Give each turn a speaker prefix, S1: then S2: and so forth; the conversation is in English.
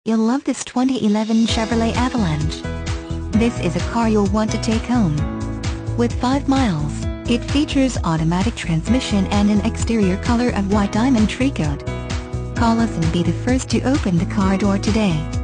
S1: You'll love this 2011 Chevrolet Avalanche. This is a car you'll want to take home. With 5 miles, it features automatic transmission and an exterior color of white diamond tricoat. Call us and be the first to open the car door today.